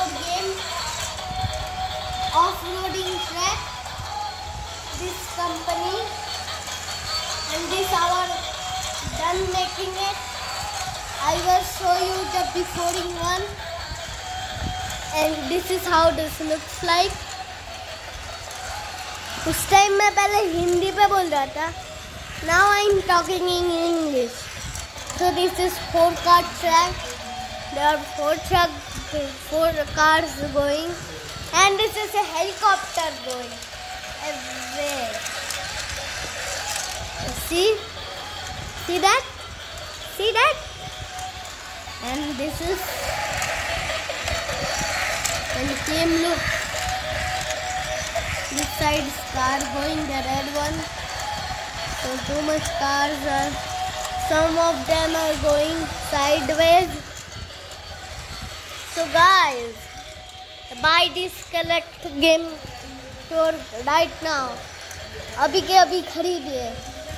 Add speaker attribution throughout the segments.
Speaker 1: game off-roading track. This company and this our done making it. I will show you the beforeing one, and this is how this looks like. उस time मैं पहले हिंदी पे बोल रहा था. Now I am talking in English. So this is 4-car track. There are 4 cars going, and this is a helicopter going everywhere. See that? And this is, and same look. This side is car going, the red one. So too much cars are. Some of them are going sideways. So guys, buy this collect game store right now. अभी के अभी खरीदिए.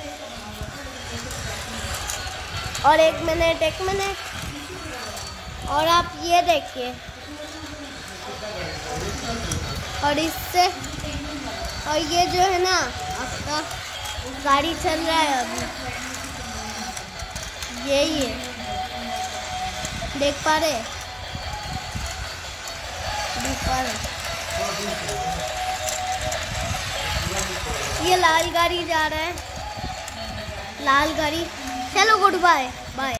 Speaker 1: और एक minute और आप ये देखिए. और इससे और ये जो है ना आपका गाड़ी चल रहा है अभी, यही है. देख पा रहे? ये लाल गाड़ी जा रहा है. लाल गाड़ी. चलो गुड बाय.